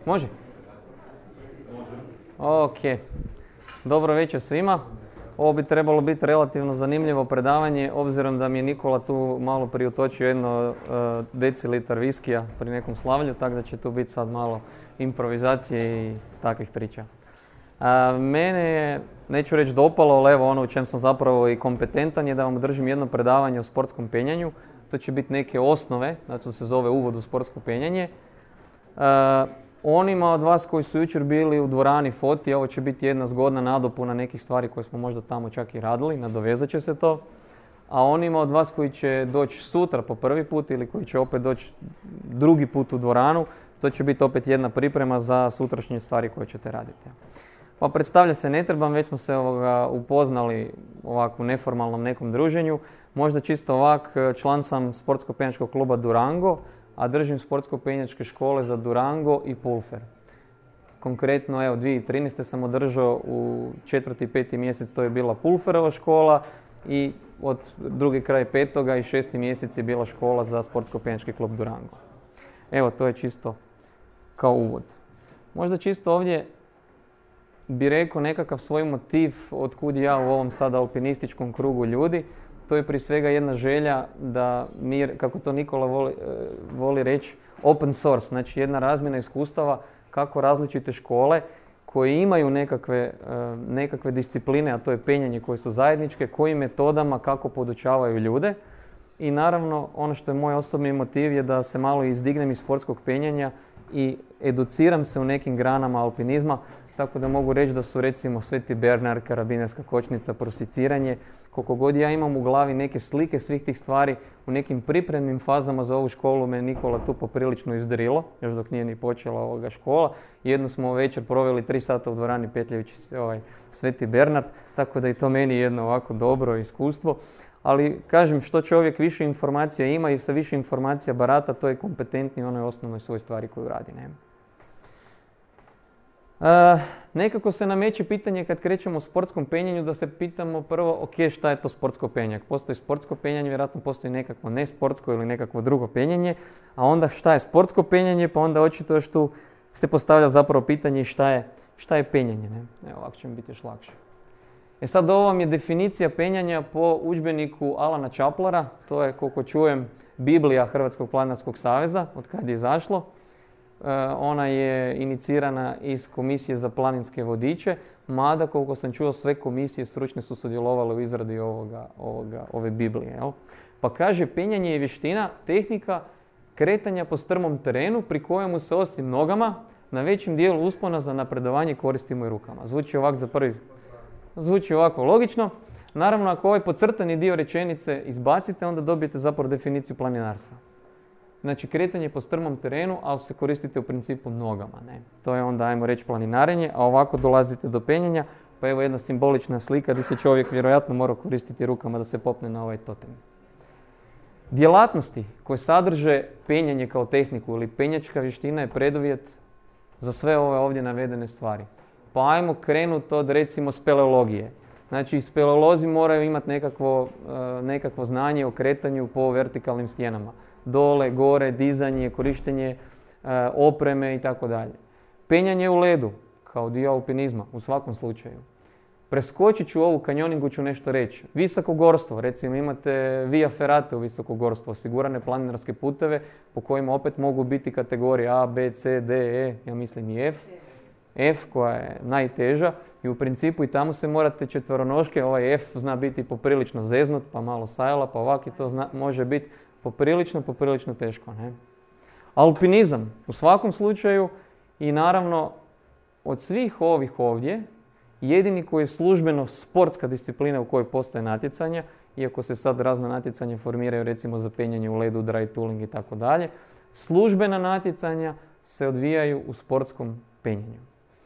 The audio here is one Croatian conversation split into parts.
Može? Ok. Dobro večer svima. Ovo bi trebalo biti relativno zanimljivo predavanje, obzirom da mi je Nikola tu malo priutočio jedno decilitar viskija pri nekom slavlju, tako da će tu biti sad malo improvizacije i takvih priča. Mene je, neću reći dopalo, ali evo ono u čem sam zapravo i kompetentan je da vam držim jedno predavanje o sportskom penjanju. To će biti neke osnove, znači to se zove uvod u sportsko penjanje. Onima od vas koji su jučer bili u dvorani Foti, ovo će biti jedna zgodna nadopuna nekih stvari koje smo možda tamo čak i radili, nadovezat će se to. A onima od vas koji će doći sutra po prvi put ili koji će opet doći drugi put u dvoranu, to će biti opet jedna priprema za sutrašnje stvari koje ćete raditi. Pa predstavlja se ne trebam, već smo se upoznali ovako u neformalnom nekom druženju. Možda čisto ovak, član sam sportsko-penjačkog kluba Durango, a držim sportsko-penjačke škole za Durango i Pulfer. Konkretno, evo, 2013. sam održao u 4. i 5. mjesec, to je bila Pulferova škola i od drugi kraj 5. i 6. mjesec je bila škola za sportsko-penjački klub Durango. Evo, to je čisto kao uvod. Možda čisto ovdje bi rekao nekakav svoj motiv od kud ja u ovom sada alpinističkom krugu ljudi. To je prije svega jedna želja da mi, kako to Nikola voli reći, open source, znači jedna razmjena iskustava kako različite škole koje imaju nekakve discipline, a to je penjanje koje su zajedničke, kojim metodama, kako podučavaju ljude. I naravno, ono što je moj osobni motiv je da se malo izdignem iz sportskog penjanja i educiram se u nekim granama alpinizma, tako da mogu reći da su recimo Sveti Bernard, karabinerska kočnica, prosiciranje. Koliko god ja imam u glavi neke slike svih tih stvari, u nekim pripremnim fazama za ovu školu me Nikola tu poprilično izdrilo, još dok nije ni počela ovoga škola. Jednu smo večer proveli 3 sata u dvorani petljajući Sveti Bernard, tako da i to meni jedno ovako dobro iskustvo. Ali kažem, što čovjek više informacija ima i sa više informacija barata, to je kompetentni u onoj osnovnoj svoj stvari koju radi. Ne? Nekako se nameće pitanje kad krećemo u sportskom penjanju da se pitamo prvo, ok, šta je to sportsko penjanje? Postoji sportsko penjanje, vjerojatno postoji nekakvo nesportsko ili nekakvo drugo penjanje, a onda šta je sportsko penjanje, pa onda očito još tu se postavlja zapravo pitanje šta je penjanje. Ne? Evo, ovako će mi biti još lakše. Sad ovo vam je definicija penjanja po udžbeniku Alana Čaplara, to je, koliko čujem, Biblija Hrvatskog planinarskog saveza, od kad je izašlo. Ona je inicirana iz Komisije za planinske vodiče, mada koliko sam čuo sve komisije stručne su sudjelovale u izradi ove Biblije. Jel? Pa kaže, penjanje je vještina, tehnika kretanja po strmom terenu pri kojemu se osim nogama na većem dijelu uspona za napredovanje koristimo i rukama. Zvuči ovako logično. Naravno, ako ovaj podcrtani dio rečenice izbacite, onda dobijete zapravo definiciju planinarstva. Znači, kretanje po strmom terenu, ali se koristite u principu nogama. Ne? To je onda, ajmo reći, planinarenje, a ovako dolazite do penjanja. Pa evo jedna simbolična slika gdje se čovjek vjerojatno mora koristiti rukama da se popne na ovaj totem. Djelatnosti koje sadrže penjanje kao tehniku ili penjačka vještina je preduvjet za sve ove ovdje navedene stvari. Pa ajmo krenuti od recimo speleologije. Znači, speleolozi moraju imati nekakvo znanje o kretanju po vertikalnim stijenama. Dole, gore, dizanje, korištenje opreme i tako dalje. Penjanje u ledu, kao dio alpinizma, u svakom slučaju. Preskočit ću ovu kanjoningu, ću nešto reći. Visokogorstvo, recimo imate Via Ferrate u visokogorstvu, osigurane planinarske puteve po kojima opet mogu biti kategorije A, B, C, D, E, ja mislim i F. F koja je najteža i u principu i tamo se morate četveronoške, ovaj F zna biti poprilično zeznut, pa malo sajla, pa ovak i to može biti poprilično teško. Ne? Alpinizam u svakom slučaju i naravno od svih ovih ovdje, jedini koji je službeno sportska disciplina u kojoj postoje natjecanja, iako se sad razna natjecanja formiraju recimo za penjanje u ledu, dry tooling i tako dalje, službena natjecanja se odvijaju u sportskom penjanju.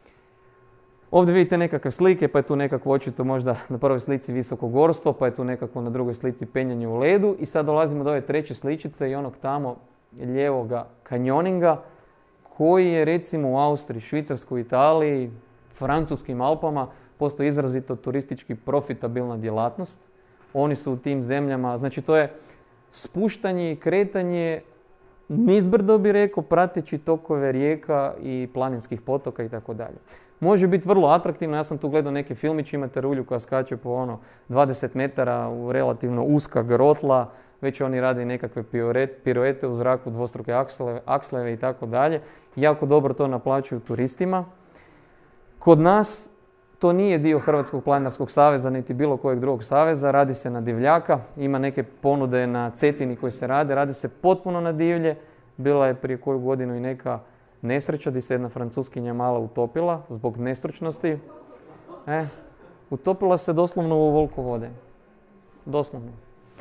Ovdje vidite nekakve slike, pa je tu nekakvo očito možda na prvoj slici visokogorstvo, pa je tu nekako na drugoj slici penjanje u ledu. I sad dolazimo do ove treće sličice i onog tamo lijevoga kanjoninga, koji je recimo u Austriji, Švicarskoj, Italiji, francuskim Alpama postoji izrazito turistički profitabilna djelatnost. Oni su u tim zemljama, znači to je spuštanje i kretanje nizbrdo bi rekao, prateći tokove rijeka i planinskih potoka i tako dalje. Može biti vrlo atraktivno, ja sam tu gledao neke filmiće, imate rulju koja skače po 20 metara u relativno uska grotla, već oni rade nekakve piruete u zraku, dvostruke aksleve i tako dalje. Jako dobro to naplaćuju turistima. Kod nas to nije dio Hrvatskog planinarskog saveza niti bilo kojeg drugog saveza, radi se na divljaka, ima neke ponude na Cetini koji se radi se potpuno na divlje. Bila je prije koju godinu i neka nesreća gdje se jedna Francuskinja mala utopila zbog nestručnosti. Utopila se doslovno u ovoliko vode. Doslovno.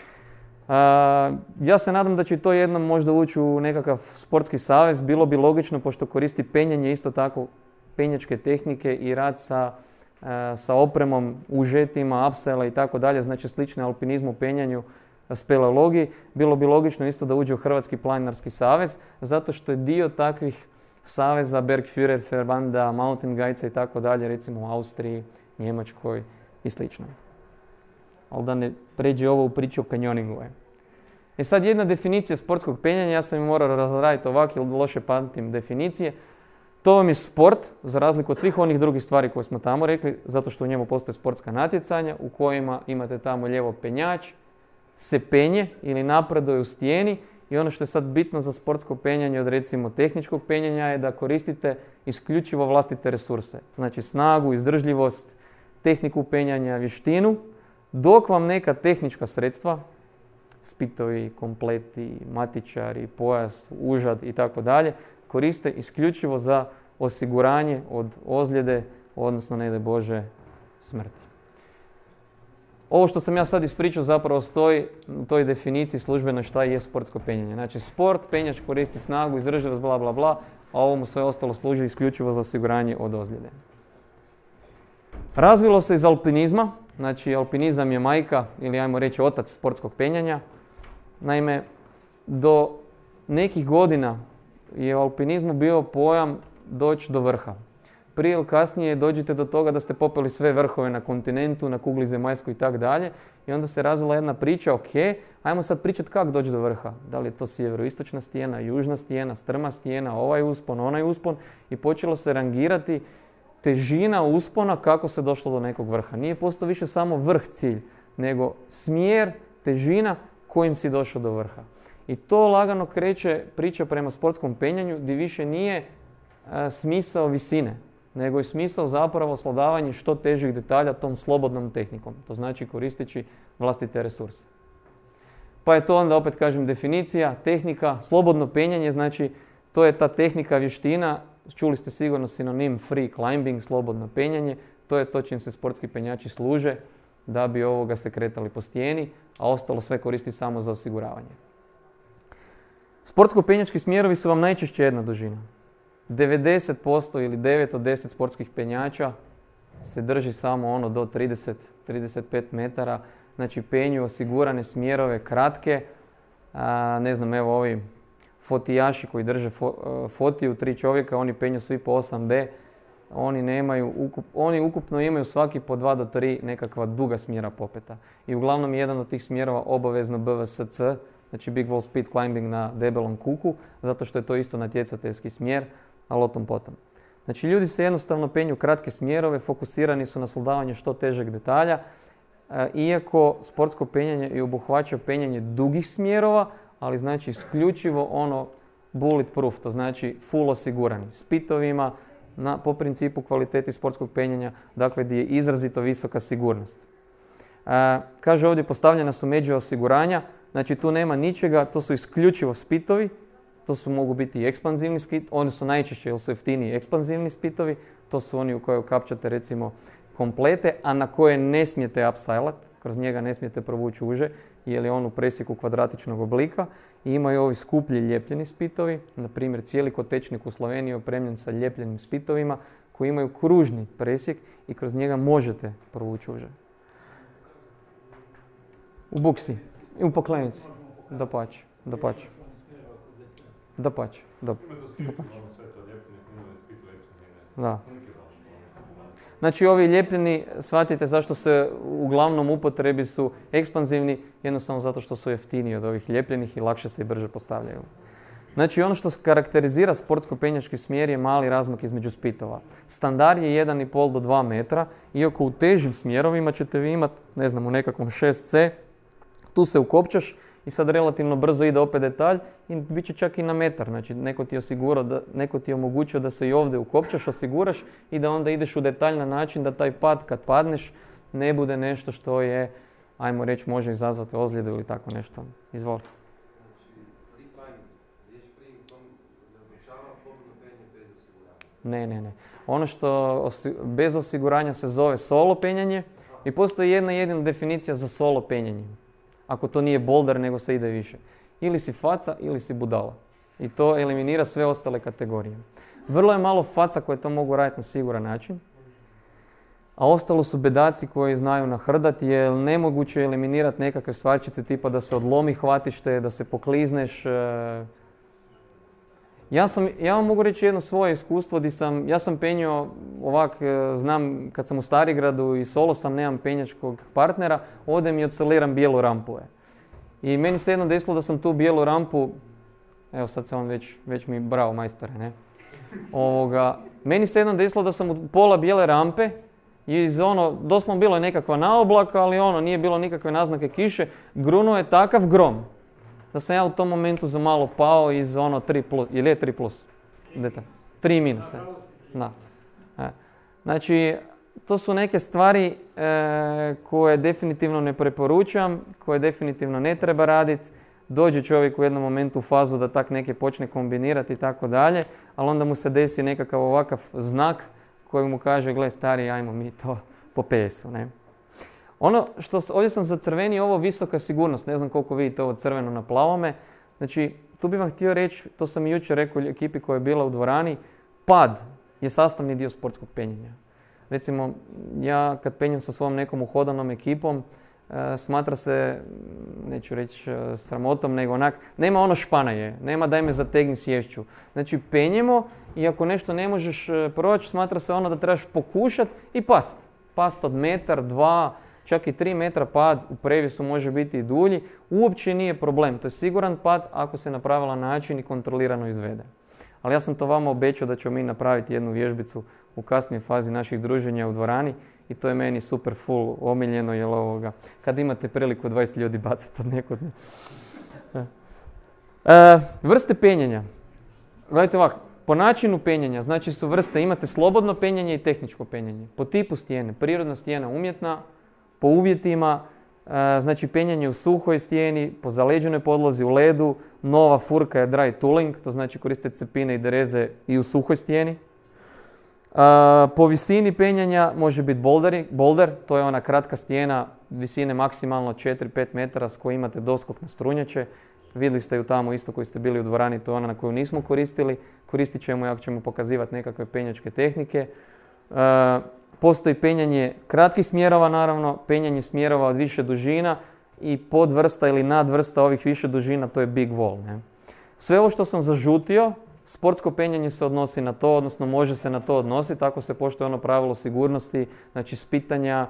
Ja se nadam da će to jednom možda ući u nekakav sportski savez. Bilo bi logično, pošto koristi penjanje, isto tako penjačke tehnike i rad sa opremom, užetima, upsela i tako dalje, znači slične alpinizmu, penjanju, speleologiji. Bilo bi logično isto da uđe u Hrvatski planinarski savez, zato što je dio takvih saveza Bergführer, Verbanda, Mountain Guidesa i tako dalje, recimo u Austriji, Njemačkoj i slično. Ali da ne pređe ovo u priču o kanjoningu. Sad jedna definicija sportskog penjanja, ja sam ju morao razraditi ovako jer loše pamtim definicije. To vam je sport, za razliku od svih onih drugih stvari koje smo tamo rekli, zato što u njemu postoje sportska natjecanja u kojima imate tamo lijevo penjač, se penje ili napreduje u stijeni i ono što je sad bitno za sportsko penjanje od recimo tehničkog penjanja je da koristite isključivo vlastite resurse. Znači snagu, izdržljivost, tehniku penjanja, vještinu, dok vam neka tehnička sredstva, spitovi, kompleti, matičari, pojas, užad i tako dalje, koriste isključivo za osiguranje od ozljede, odnosno ne daj Bože smrti. Ovo što sam ja sad ispričao zapravo stoji u toj definiciji službenoj šta je sportsko penjanje. Znači sport, penjač koristi snagu, izdržljivost, bla bla bla, a ovo mu sve ostalo služi isključivo za osiguranje od ozljede. Razvilo se iz alpinizma, znači alpinizam je majka ili ajmo reći otac sportskog penjanja. Naime, do nekih godina je u alpinizmu bio pojam doći do vrha. Prije ili kasnije dođete do toga da ste popeli sve vrhove na kontinentu, na kugli zemaljskoj i tako dalje. I onda se razvila jedna priča, ok, ajmo sad pričati kako doći do vrha. Da li je to sjeveroistočna stijena, južna stijena, strma stijena, ovaj uspon, onaj uspon. I počelo se rangirati težina uspona kako se došlo do nekog vrha. Nije postao više samo vrh cilj, nego smjer, težina kojim si došao do vrha. I to lagano kreće priča prema sportskom penjanju gdje više nije smisao visine, nego je smisao zapravo svladavanje što težih detalja tom slobodnom tehnikom. To znači koristeći vlastite resurse. Pa je to onda opet kažem definicija, tehnika, slobodno penjanje, znači to je ta tehnika, vještina, čuli ste sigurno sinonim free climbing, slobodno penjanje, to je to čim se sportski penjači služe da bi se kretali po stijeni, a ostalo sve koristi samo za osiguravanje. Sportsko-penjački smjerovi su vam najčešće jedna dužina. 90% ili 9 od 10 sportskih penjača se drži samo do 30-35 metara. Znači penju osigurane smjerove kratke. Ne znam, evo ovi fotijaši koji drže fotiju, 3 čovjeka, oni penju svi po 8B. Oni ukupno imaju svaki po 2 do 3 nekakva duga smjera popeta. I uglavnom jedan od tih smjerova obavezno BVSC, znači Big Wall Speed Climbing na debelom kuku, zato što je to isto natjecateljski smjer, ali o tom potom. Znači ljudi se jednostavno penju kratke smjerove, fokusirani su na svladavanje što težeg detalja, iako sportsko penjanje i obuhvaća penjanje dugih smjerova, ali znači isključivo bulletproof, to znači full osigurani, s pitovima, po principu kvaliteti sportskog penjanja, dakle gdje je izrazito visoka sigurnost. Kaže ovdje postavljena su međe osiguranja, znači tu nema ničega, to su isključivo spitovi, to mogu biti i ekspanzivni spitovi, oni su najčešće jer su jeftiniji ekspanzivni spitovi, to su oni u koje kapčate recimo komplete, a na koje ne smijete upsilat, kroz njega ne smijete provući uže, jer je on u presjeku kvadratičnog oblika. I imaju ovi skuplji ljepljeni spitovi, na primjer cijeli kotečnik u Sloveniji je opremljen sa ljepljenim spitovima koji imaju kružni presjek i kroz njega možete provući uže. U buksi i u poklenici, dapače. Da. Znači ovi ljepljeni, shvatite zašto se uglavnom upotrebi su ekspanzivni, jednostavno zato što su jeftiniji od ovih ljepljenih i lakše se i brže postavljaju. Znači ono što karakterizira sportsko-penjački smjer je mali razmak između spitova. Standard je 1,5 do 2 metra, iako u težim smjerovima ćete vi imati, ne znam, u nekakvom 6C, tu se ukopčaš i sad relativno brzo ide opet detalj i bit će čak i na metar. Znači neko ti je omogućio da se i ovdje ukopčaš, osiguraš i da onda ideš u detalj na način da taj pad kad padneš ne bude nešto što je, ajmo reći, može izazvati ozljedu ili tako nešto. Izvoli. Ne. Ono što bez osiguranja se zove solo penjanje i postoji jedna jedina definicija za solo penjanje. Ako to nije boulder, nego se ide više. Ili si faca ili si budala. I to eliminira sve ostale kategorije. Vrlo je malo faca koje to mogu raditi na siguran način. A ostalo su bedaci koji znaju nahrdati, jer nemoguće je eliminirati nekakve stvarčice tipa da se odlomi hvatište, da se poklizneš. Ja vam mogu reći jedno svoje iskustvo ja sam penjao ovak, znam kad sam u Starigradu i solo sam, nemam penjačkog partnera, odem i odsoliram bijelu rampu. I meni se jedno desilo da sam tu bijelu rampu, evo sad se on već mi bravo majstore, ne? Meni se jedno desilo da sam u pola bijele rampe i doslovno bilo je nekakva naoblaka, ali nije bilo nikakve naznake kiše, grunuo je takav grom da sam ja u tom momentu za malo pao iz 3+, ili je 3+? 3-. Da. Znači, to su neke stvari koje definitivno ne preporučam, koje definitivno ne treba raditi. Dođe čovjek u jednom momentu u fazu da tak neke počne kombinirati i tako dalje, ali onda mu se desi nekakav ovakav znak koji mu kaže, gle stari, ajmo mi to po PS-u, ne? Ovdje sam zacrvenio ovo visoka sigurnost, ne znam koliko vidite ovo crveno na plavome. Znači, tu bih vam htio reći, to sam i jučer rekao ekipi koja je bila u dvorani, pad je sastavni dio sportskog penjenja. Recimo, ja kad penjem sa svojom nekom uhodanom ekipom, smatra se, neću reći sramotom, nego nema ono španaje, nema daj me zategni sješću. Znači, penjemo i ako nešto ne možeš proći, smatra se da trebaš pokušati i past. Past od metar, 2, čak i 3 metra pad, u previsu može biti i dulji, uopće nije problem. To je siguran pad ako se na pravilan način i kontrolirano izvede. Ali ja sam to vama obećao da ćemo mi napraviti jednu vježbicu u kasnijoj fazi naših druženja u dvorani i to je meni super full omiljeno, jer kad imate priliku 20 ljudi bacati od nekud. Vrste penjenja. Gledajte ovako, po načinu penjenja, znači su vrste, imate slobodno penjenje i tehničko penjenje. Po tipu stijene, prirodna stijena, umjetna, po uvjetima, znači penjanje u suhoj stijeni, po zaleđenoj podlozi, u ledu, nova furka je dry tooling, to znači koristite cepine i dereze i u suhoj stijeni. Po visini penjanja može biti boulder, to je ona kratka stijena, visine maksimalno 4-5 metara s kojoj imate doskok na strunjače. Vidjeli ste ju tamo isto koji ste bili u dvorani, to je ona na koju nismo koristili. Koristit ćemo ako ćemo pokazivati nekakve penjačke tehnike. Postoji penjanje kratkih smjerova, naravno, penjanje smjerova od više dužina i podvrsta ili nadvrsta ovih više dužina, to je big wall. Ne? Sve ovo što sam zažutio, sportsko penjanje se odnosi na to, odnosno može se na to odnositi, ako se poštuje ono pravilo sigurnosti, znači spitanja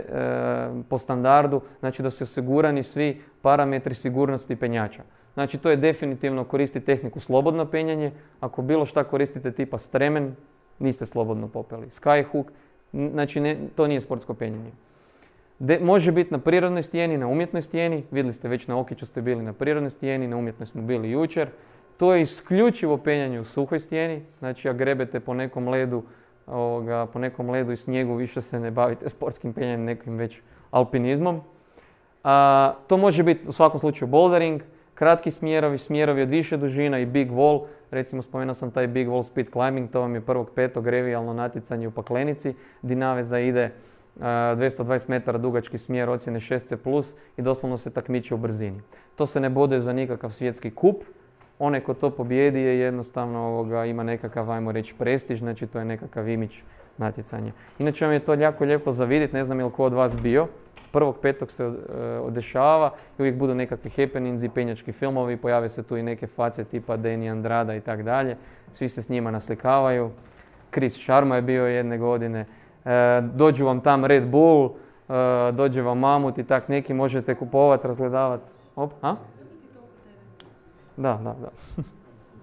po standardu, znači da su osigurani svi parametri sigurnosti penjača. Znači to je definitivno koristiti tehniku slobodno penjanje, ako bilo šta koristite tipa stremen, niste slobodno popeli. Skyhook, znači to nije sportsko penjanje. Može biti na prirodnoj stijeni, na umjetnoj stijeni, vidjeli ste već na Okiću ste bili na prirodnoj stijeni, na umjetnoj smo bili jučer. To je isključivo penjanje u suhoj stijeni, znači ako grebete po nekom ledu i snijegu, više se ne bavite sportskim penjanjem, nekim već alpinizmom. To može biti u svakom slučaju bouldering, kratki smjerovi od više dužina i big wall. Recimo spomenuo sam taj big wall speed climbing, to vam je 1.5. revijalno natjecanje u Paklenici. Dinaveza ide 220 metara dugački smjer ocjene 6C+, i doslovno se takmiči u brzini. To se ne boduje za nikakav svjetski kup. Onaj ko to pobjedi je jednostavno ima nekakav, ajmo reći, prestiž, znači to je nekakav imidž natjecanja. Inače vam je to jako lijepo za vidjeti, ne znam je li ko od vas bio. 1.5. se odešava i uvijek budu nekakvi happenings i penjački filmovi, pojave se tu i neke face tipa Danny Andrada i tak dalje. Svi se s njima naslikavaju. Chris Sharma je bio jedne godine. Dođu vam tam Red Bull, dođe vam Mamut i tak neki, možete kupovati, razgledavati. Da.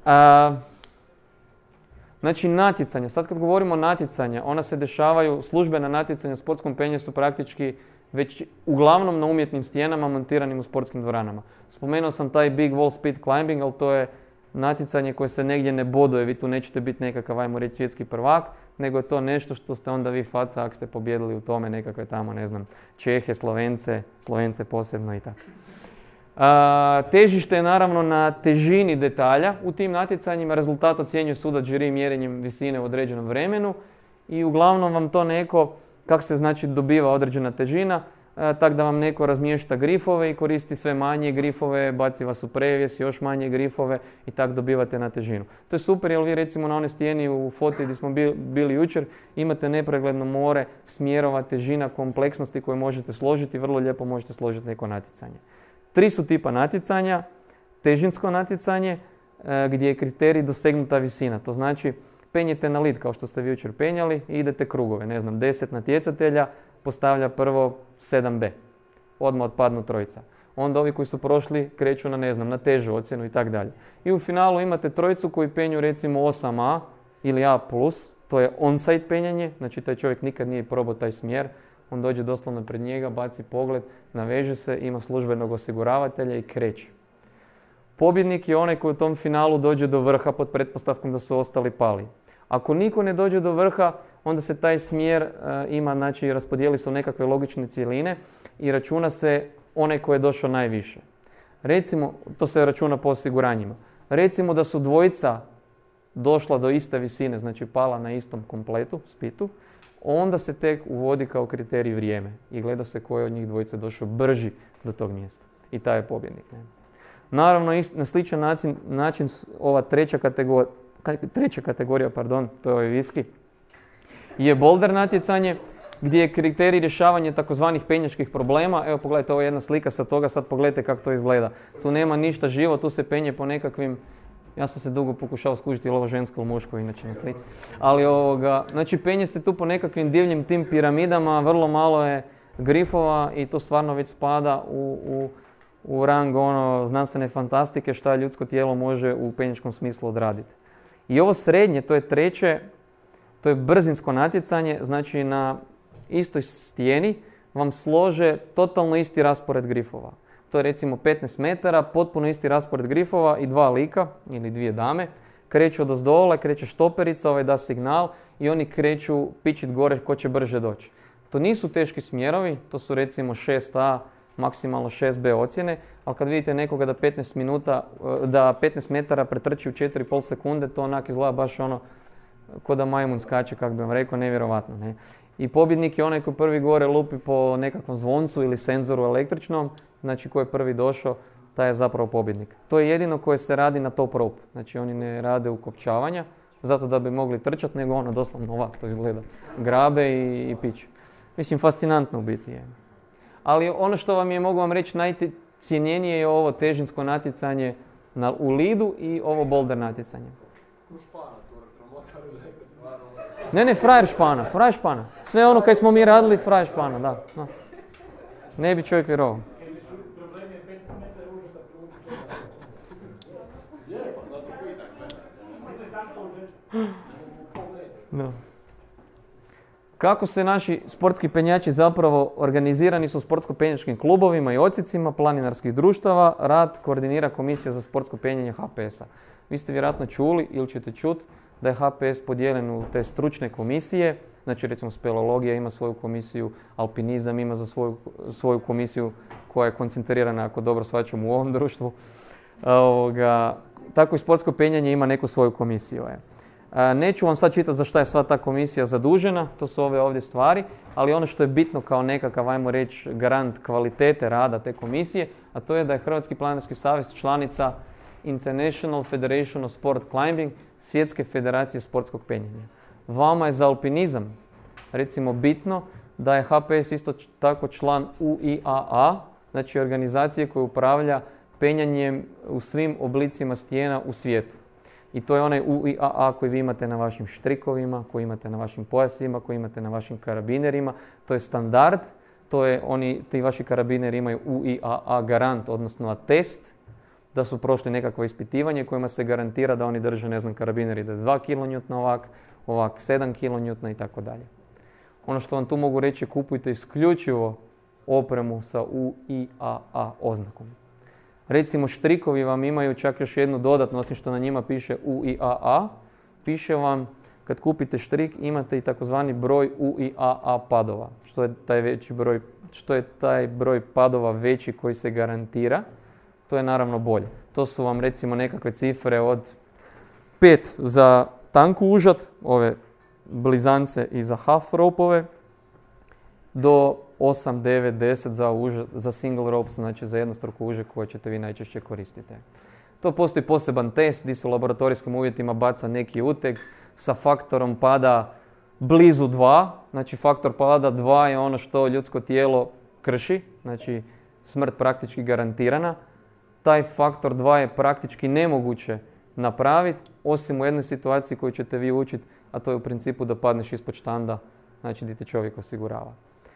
Znači natjecanja, sad kad govorimo o natjecanja, ona se dešavaju, službena natjecanja u sportskom penju su praktički već uglavnom na umjetnim stijenama montiranim u sportskim dvoranama. Spomenuo sam taj big wall speed climbing, ali to je natjecanje koje se negdje ne boduje, vi tu nećete biti nekakav, ajmo reći, svjetski prvak, nego je to nešto što ste onda vi faca ako ste pobjedili u tome nekakve tamo, ne znam, Čehe, Slovence posebno i tako. Težište je naravno na težini detalja u tim natjecanjima, rezultat ocjenjuje sudac žiri mjerenjem visine u određenom vremenu i uglavnom vam to neko, kako se znači dobiva određena težina, tako da vam neko razmješta grifove i koristi sve manje grifove, baci vas u previjes, još manje grifove i tako dobivate na težinu. To je super jer vi recimo na onoj stijeni u foti gdje smo bili jučer imate nepregledno more smjerova, težina, kompleksnosti koje možete složiti i vrlo lijepo možete složiti neko natjecanje. 3 su tipa natjecanja, težinsko natjecanje gdje je kriterij dosegnuta visina, to znači penjete na lid kao što ste vi jučer penjali i idete krugove, ne znam, 10 natjecatelja postavlja prvo 7B, odmah otpadnu trojica. Onda ovi koji su prošli kreću na, ne znam, na težu ocjenu i tako dalje. I u finalu imate trojicu koji penju recimo 8A ili A+, to je on-site penjanje, znači taj čovjek nikad nije probao taj smjer, on dođe doslovno pred njega, baci pogled, naveže se, ima službenog osiguravatelja i kreće. Pobjednik je onaj koji u tom finalu dođe do vrha pod pretpostavkom da su ostali pali. Ako niko ne dođe do vrha, onda se taj smjer ima, znači raspodijeli su nekakve logične cjeline i računa se onaj koji je došao najviše. Recimo, to se računa po osiguranjima. Recimo da su dvojica došla do iste visine, znači pala na istom kompletu, spitu, onda se tek uvodi kao kriterij vrijeme i gleda se koji od njih dvojice došao brži do tog mjesta. I taj je pobjednik. Naravno, na sličan način ova treća kategorija, to je ovaj viski, je boulder natjecanje gdje je kriterij rješavanje takozvanih penjačkih problema. Evo pogledajte, ovo je jedna slika sa toga, sad pogledajte kako to izgleda. Tu nema ništa živo, tu se penje po nekakvim, ja sam se dugo pokušao skužiti ili ovo žensko ili muško inače na slici. Ali znači penje se tu po nekakvim divljim tim piramidama, vrlo malo je grifova i to stvarno već spada u rang znanstvene fantastike šta ljudsko tijelo može u penjačkom smislu odraditi. I ovo srednje, to je treće, to je brzinsko natjecanje, znači na istoj stijeni vam slože totalno isti raspored grifova. To je recimo 15 metara, potpuno isti raspored grifova i 2 lika ili 2 dame. Kreću odozdola, kreće štoperica, ovaj da signal i oni kreću pičit gore ko će brže doći. To nisu teški smjerovi, to su recimo 6A, maksimalno 6B ocjene, ali kad vidite nekoga da 15 metara pretrči u 4,5 sekunde, to onak izgleda baš ko da majmun skače, kako bi vam rekao, nevjerovatno. Ne? I pobjednik je onaj koji prvi gore lupi po nekakvom zvoncu ili senzoru električnom, znači ko je prvi došao, taj je zapravo pobjednik. To je jedino koje se radi na top rope, znači oni ne rade ukopčavanja, zato da bi mogli trčati, nego doslovno ovako to izgleda. Grabe i piće. Mislim, fascinantno u biti je. Ali ono što vam je, mogu vam reći, najcijenjenije je ovo težinsko natjecanje u lidu i ovo boulder natjecanje. Ne, frajer špana. Sve ono kaj smo mi radili, frajer špana, da. Ne bi čovjek vjerovao. No. Kako se naši sportski penjači zapravo organizirani su u sportsko-penjačkim klubovima i odsjecima planinarskih društava, rad koordinira Komisija za sportsko penjanje HPS-a. Vi ste vjerojatno čuli ili ćete čuti da je HPS podijeljen u te stručne komisije, znači recimo speleologija ima svoju komisiju, alpinizam ima za svoju komisiju koja je koncentrirana, ako dobro shvaćam, u ovom društvu. Tako i sportsko penjanje ima neku svoju komisiju. Neću vam sad čitati za šta je sva ta komisija zadužena, to su ove ovdje stvari, ali ono što je bitno kao nekakav, ajmo reći, garant kvalitete rada te komisije, a to je da je Hrvatski planinarski savez članica International Federation of Sport Climbing, Svjetske federacije sportskog penjanja. Vama je za alpinizam, recimo, bitno da je HPS isto tako član UIAA, znači organizacije koja upravlja penjanjem u svim oblicima stijena u svijetu. I to je onaj UIAA koji vi imate na vašim štrikovima, koji imate na vašim pojasima, koji imate na vašim karabinerima. To je standard, ti vaši karabineri imaju UIAA garant, odnosno atest da su prošli nekakvo ispitivanje kojima se garantira da oni drže, ne znam, karabiner ide 2 kN ovak 7 kN i tako dalje. Ono što vam tu mogu reći, kupujte isključivo opremu sa UIAA oznakom. Recimo štrikovi vam imaju čak još jednu dodatnu, osim što na njima piše UIAA, piše vam kad kupite štrik imate i takozvani broj UIAA padova. Što je taj broj padova veći koji se garantira, to je naravno bolje. To su vam recimo nekakve cifre od 5 za tanku užad, ove blizance i za half rope-ove, do 8, 9, 10 za single ropes, znači za jednostruku užad koje ćete vi najčešće koristiti. To postoji poseban test gdje se u laboratorijskim uvjetima baca neki uteg sa faktorom pada blizu 2, znači faktor pada 2 je ono što ljudsko tijelo krši, znači smrt praktički garantirana. Taj faktor 2 je praktički nemoguće napraviti, osim u jednoj situaciji koju ćete vi učiti, a to je u principu da padneš ispod štanda, znači gdje te čovjek osigurava.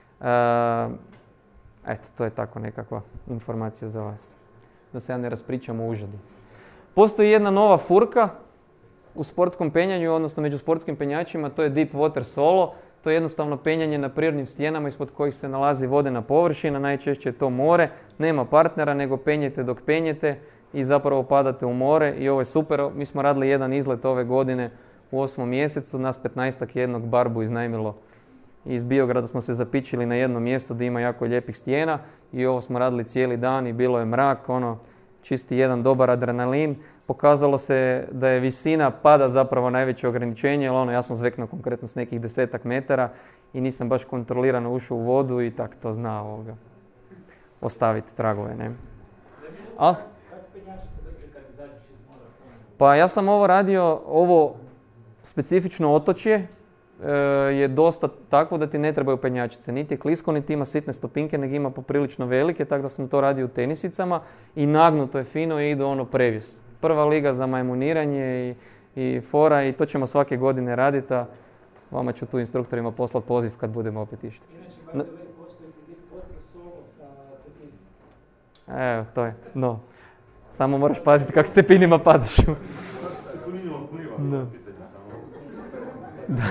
Eto, to je tako nekakva informacija za vas. Da se ja ne raspričam o užadi. Postoji jedna nova furka u sportskom penjanju, odnosno među sportskim penjačima, to je deep water solo. To je jednostavno penjanje na prirodnim stijenama ispod kojih se nalazi vodena površina, najčešće je to more. Nema partnera, nego penjete dok penjete i zapravo padate u more i ovo je super. Mi smo radili jedan izlet ove godine u 8. mjesecu, nas 15-ak jednog barbu iznajmilo. Iz Biograda smo se zapičili na jedno mjesto gdje ima jako lijepih stijena i ovo smo radili cijeli dan i bilo je mrak, čisti jedan dobar adrenalin. Pokazalo se da je visina pada zapravo najveće ograničenje, jer ja sam zveknuo konkretno s nekih 10-ak metara i nisam baš kontrolirano ušao u vodu i tak to zna ostaviti tragove. Ne? Pa ja sam ovo radio, ovo specifično otočje je dosta takvo da ti ne trebaju penjačice. Niti je klisko, niti ima sitne stopinke, nego ima poprilično velike, tako da sam to radio u tenisicama i nagnuto je fino i ide previs. Prva liga za majmuniranje i fora i to ćemo svake godine raditi, a vama ću tu instruktorima poslati poziv kad budemo opet išli. Inače, by the way, postoji ti deep water solo sa cepinom. Evo, to je, no. Samo moraš paziti kako s cepinima padaš. Cepunima pliva, no. Pitanje samo. Da.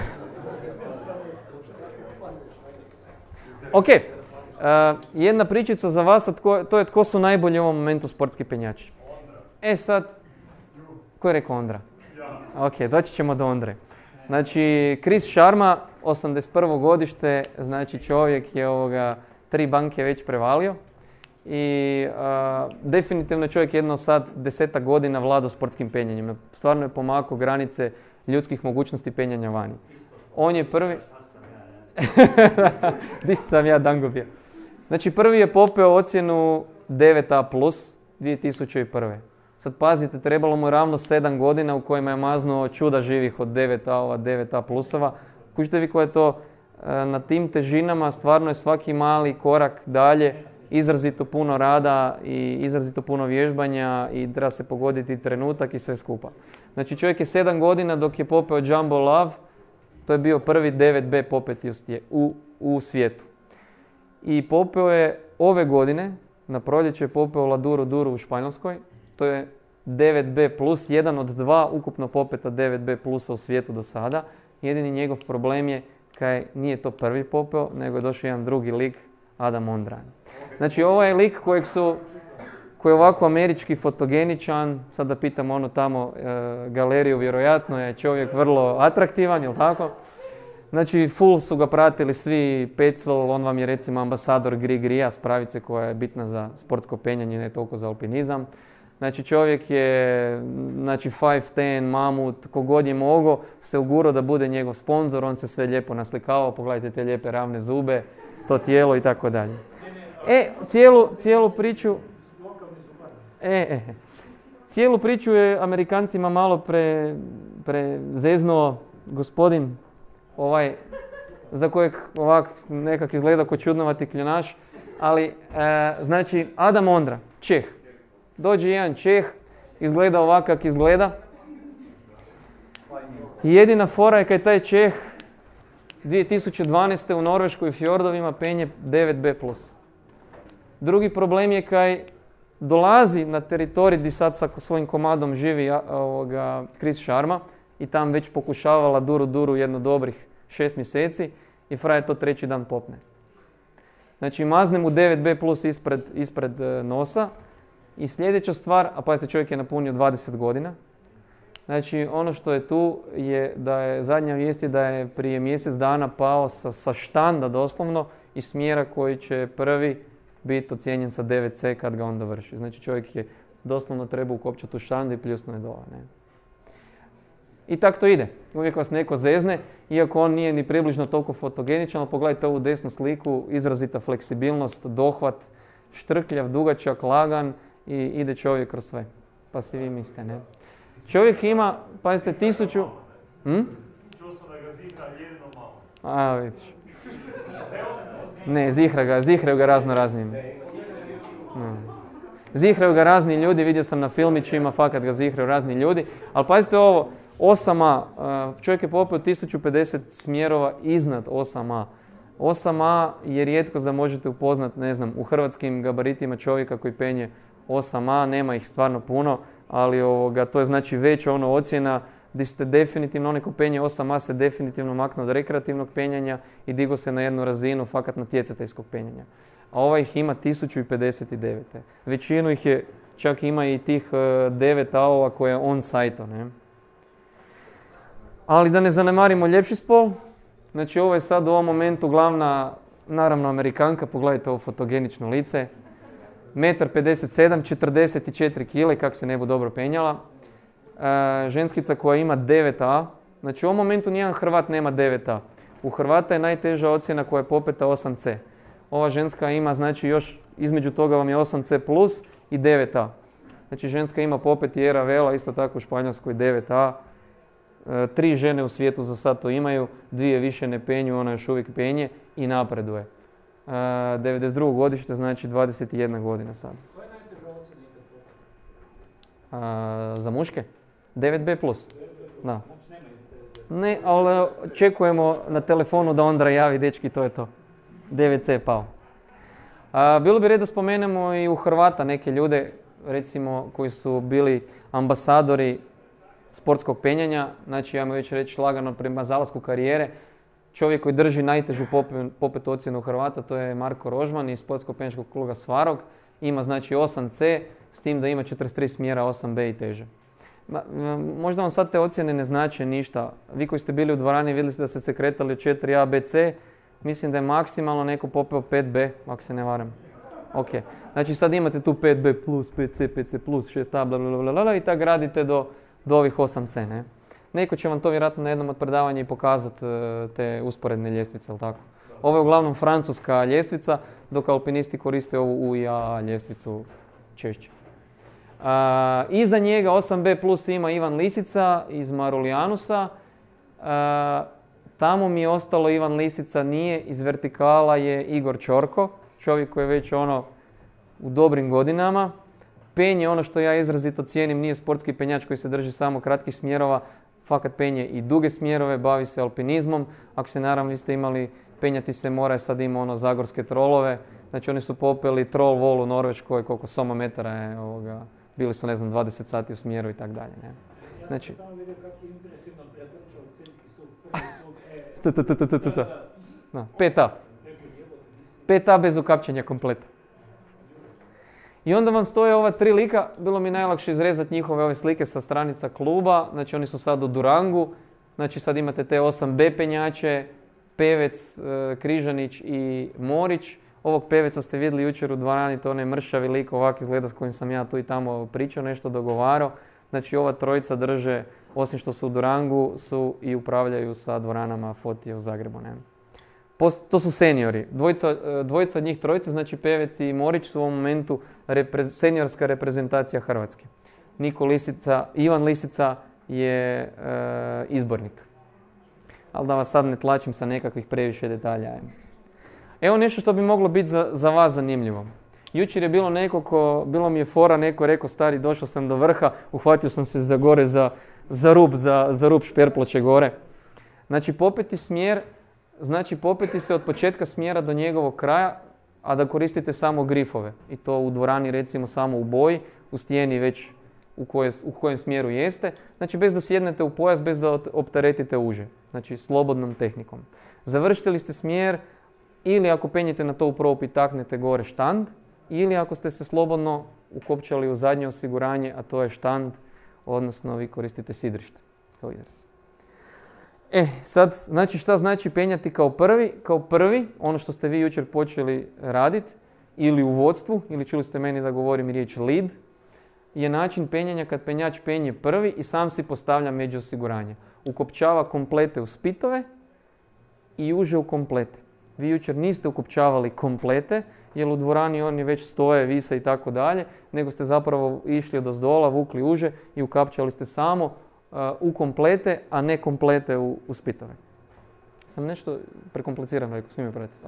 Ok, jedna pričica za vas, to je tko su najbolji u ovom momentu sportski penjači. Sad, ko je rekao Ondra? Ok, doći ćemo do Ondre. Znači, Chris Sharma, 81. godište, znači čovjek je 3 banke već prevalio i definitivno je čovjek jedno sad 10 godina vladao sportskim penjanjem. Stvarno je pomakao granice ljudskih mogućnosti penjanja vani. On je prvi... Di sam ja dango bio. Znači prvi je popeo ocjenu 9A+, 2001. Sad pazite, trebalo mu ravno 7 godina u kojima je maznuo čuda živih od 9A+. Kužite vi ko je to na tim težinama, stvarno je svaki mali korak dalje, izrazito puno rada i izrazito puno vježbanja i treba se pogoditi trenutak i sve skupa. Znači čovjek je 7 godina dok je popeo Jumbo Love, to je bio prvi 9B popeti u svijetu. I popeo je ove godine, na proljeće je popeo Laduro Duru u Španjolskoj. To je 9B+, jedan od 2 ukupno popeta 9B+ u svijetu do sada. Jedini njegov problem je kaj nije to prvi popeo, nego je došao jedan drugi lik, Adam Ondra. Znači ovo je lik koji je ovako američki fotogeničan, sad da pitam tamo galeriju, vjerojatno je čovjek vrlo atraktivan, jel tako? Znači full su ga pratili svi, Pecel, on vam je recimo ambasador Grija, spravice koja je bitna za sportsko penjanje, ne toliko za alpinizam. Znači čovjek je, 5'10", mamut, kogod je mogao, se ugurao da bude njegov sponzor, on se sve lijepo naslikavao, pogledajte te lijepe ravne zube, to tijelo i tako dalje. Cijelu priču... Cijelu priču je Amerikancima malo prezeznuo gospodin za kojeg ovak nekak izgleda ko čudnovati kljunaš, ali znači Adam Ondra, Čeh. Dođe jedan Čeh, izgleda ovak kak izgleda. I jedina fora je kaj taj Čeh 2012. u Norveškoj fjordovima penje 9B+. Drugi problem je kaj dolazi na teritorij gdje sad sa svojim komadom živi Chris Sharma i tam već pokušavala duru jedno dobrih 6 mjeseci i frajer to treći dan popne. Znači mazne mu 9B plus ispred nosa i sljedeća stvar, a pazite čovjek je napunio 20 godina, znači ono što je tu je da je zadnja vijest je da je prije mjesec dana pao sa štanda doslovno iz smjera koji će prvi biti ocijenjen sa 9C kad ga on dovrši. Znači čovjek je doslovno trebao ukopčati u štandu i pljusnuo je dole. Ne? I tako to ide. Uvijek vas neko zezne, iako on nije ni približno toliko fotogeničan, ali pogledajte ovu desnu sliku, izrazita fleksibilnost, dohvat, štrkljav, dugačak, lagan i ide čovjek kroz sve. Pa si vi mislite, ne? Čovjek ima, pazite, 1000... Čuo sam da ga zihra jedino malo. A, vidiš. Ne, zihraju ga razno raznim. Zihraju ga razni ljudi, vidio sam na filmićima, fakat ga zihraju razni ljudi. Ali pazite ovo, 8A, čovjek je popio 1050 smjerova iznad 8A. 8A je rijetkost da možete upoznat, ne znam, u hrvatskim gabaritima čovjeka koji penje 8A, nema ih stvarno puno, ali to je znači već ono ocjena gdje ste definitivno, onaj ko penje 8A se definitivno maknuo od rekreativnog penjanja i digo se na jednu razinu fakat natjecateljskog penjanja. A ovaj ih ima 1059. Većinu ih je, čak ima i tih 9 A-ova koje je on sajto, ne? Ali da ne zanemarimo ljepši spol, znači ovo je sad u ovom momentu glavna, naravno Amerikanka, pogledajte ovo fotogenično lice, 1,57 m, 44 kg, kak se ne bu dobro penjala. Ženskica koja ima 9A, znači u ovom momentu nijedan Hrvat nema 9A. U Hrvata je najteža ocjena koja je popeta 8C. Ova ženska ima, znači još između toga vam je 8C plus i 9A. Znači ženska ima popet i Era Vela, isto tako u Španjolskoj 9A. 3 žene u svijetu za sad to imaju, 2 više ne penju, ona još uvijek penje i napreduje. 92. godište, znači 21 godina sad. Koja je najteža ocjena ikad popet? Za muške? 9B plus. Da. Znači nema iz 9B. Ne, ali čekujemo na telefonu da Ondra javi, dečki, to je to. 9C je pao. Bilo bi red da spomenemo i u Hrvata neke ljude, recimo, koji su bili ambasadori sportskog penjanja, znači ajmo već reći lagano prema zalasku karijere. Čovjek koji drži najtežu popet ocjenu Hrvata, to je Marko Rožman iz sportskog penjačkog kluba Svarog. Ima znači 8C, s tim da ima 43 smjera 8B i teže. Možda vam sad te ocjene ne znače ništa. Vi koji ste bili u dvorani vidjeli ste da ste se kretali od 4A, B, C. Mislim da je maksimalno neko popeo 5B, ako se ne varam. Ok, znači sad imate tu 5B plus, 5C, 5C plus, 6A, blablabla i tako radite do ovih 8C, ne? Neko će vam to vjerojatno na jednom od predavanja i pokazati te usporedne ljestvice, ali tako? Ovo je uglavnom francuska ljestvica, dok alpinisti koriste ovu UIA ljestvicu češće. Iza njega 8B plus ima Ivan Lisica iz Marulianusa. Tamo mi je ostalo Ivan Lisica, nije, iz vertikala je Igor Čorko, čovjek koji je već u dobrim godinama. Penje, ono što ja izrazito cijenim, nije sportski penjač koji se drži samo kratkih smjerova, fakat penje i duge smjerove, bavi se alpinizmom. Ako se naravno vi ste imali penjati se mora, sad ima zagorske trolove. Znači oni su popeli troll wall u Norveškoj, koliko soma metara je, bili su 20 sati u smjeru i tako dalje. Znači, ja sam samo vidio kako je impresivno pretrčao censki stup, prvi stup, 5A. 5A bez ukapčenja kompleta. I onda vam stoje ova 3 lika, bilo mi najlakše izrezati njihove ove slike sa stranica kluba, znači oni su sad u Durangu, znači sad imate te 8B penjače, Pevec, Križanić i Morić. Ovog Peveca ste vidjeli jučer u dvorani, to onaj mršavi lik ovak izgleda s kojim sam ja tu i tamo pričao, nešto dogovarao. Znači ova trojica drže, osim što su u Durangu, su i upravljaju sa dvoranama Fotije u Zagrebu. Ne? To su seniori. Dvojica od njih trojice, znači Pevec i Morić su u ovom momentu seniorska reprezentacija Hrvatske. Ivan Lisica je izbornik. Ali da vas sad ne tlačim sa nekakvih previše detalja. Evo nešto što bi moglo biti za vas zanimljivo. Jučer je bilo mi je fora, neko rekao, stari, došao sam do vrha, uhvatio sam se za gore, za rub šperploče gore. Znači popeti smjer, znači popeti se od početka smjera do njegovog kraja, a da koristite samo grifove. I to u dvorani recimo samo u boji, u stijeni već u kojem smjeru jeste. Znači bez da sjednete u pojas, bez da opteretite uže. Znači slobodnom tehnikom. Završili ste smjer ili ako penjete na to u propi taknete gore štand, ili ako ste se slobodno ukopčali u zadnje osiguranje, a to je štand, odnosno vi koristite sidrište kao izraz. Sad, znači šta znači penjati kao prvi? Kao prvi, ono što ste vi jučer počeli raditi, ili u vodstvu, ili čuli ste meni da govorim riječ lead, je način penjanja kad penjač penje prvi i sam si postavlja među osiguranje. Ukopčava komplete u spitove i uže u komplete. Vi jučer niste ukopčavali komplete, jer u dvorani oni već stoje, vise i tako dalje, nego ste zapravo išli odozdola, vukli uže i ukapčali ste samo u komplete, a ne komplete u spitove. Sam nešto prekomplicirano rekao, svi mi pratiti.